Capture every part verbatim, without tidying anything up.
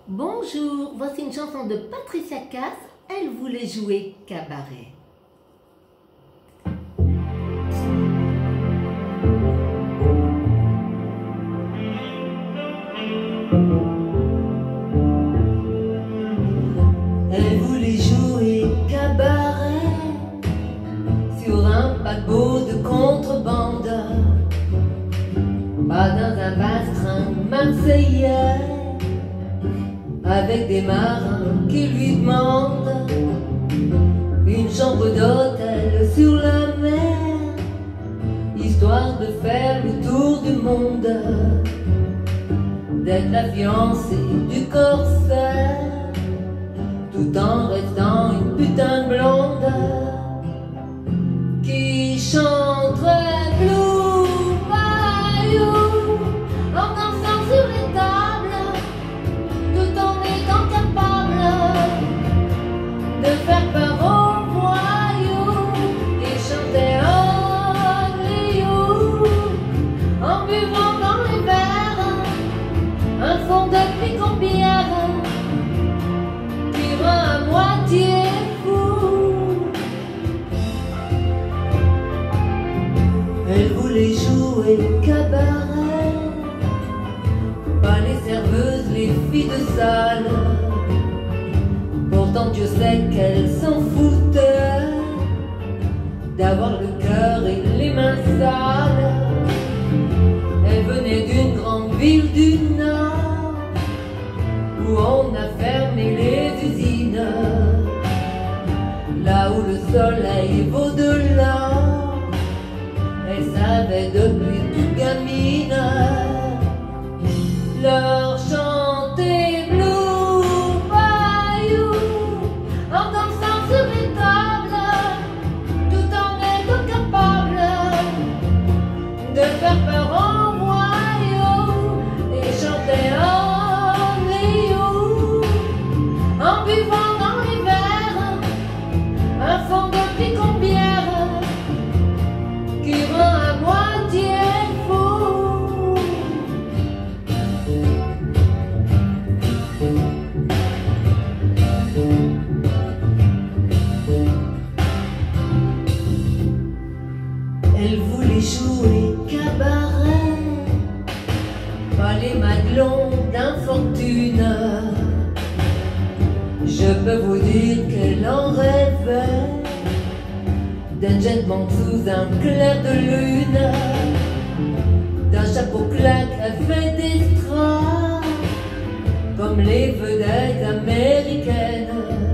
Bonjour, voici une chanson de Patricia Cass, elle voulait jouer cabaret. Elle voulait jouer cabaret sur un paquebot de contrebande, pas dans un bastrin marseillais, avec des marins qui lui demandent une chambre d'hôtel sur la mer, histoire de faire le tour du monde, d'être la fiancée du corsaire, tout en restant une putain de blonde qui chanterait Blue Bayou en dansant sur les tables, tout en étant capable de faire peur aux voyous et chanter Only You en buvant dans les verres un fond de picombière qui rend à moitié fou. Elle voulait jouer cabaret, pas les serveuses, les filles de salle. Pourtant Dieu sait qu'elles s'en foutaient d'avoir le cœur et les mains sales. Elle venait d'une grande ville du Nord où on a fermé les usines, là où le soleil vaut de l'or. Elle savait depuis toute gamine leur chanter Blue Bayou en dansant sur les tables, tout en étant capable de faire peur aux voyous et chanter Only You en buvant dans les verres un fond de picombière qui rend à moitié fou. Elle voulait jouer cabaret, pas les madelons d'infortune. Je peux vous dire qu'elle en rêvait, d'un gentleman sous un clair de lune, d'un chapeau claque à fait d'extra, comme les vedettes américaines,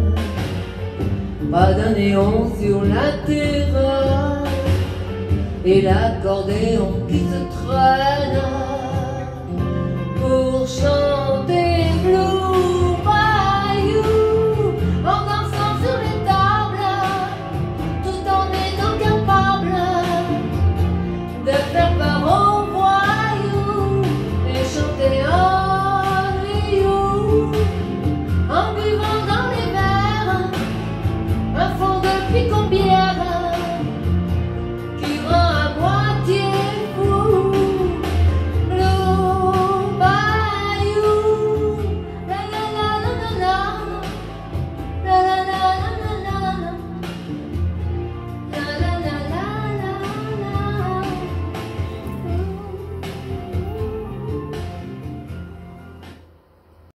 pas d'un néon sur la terrasse et l'accordéon qui se traîne pour chanter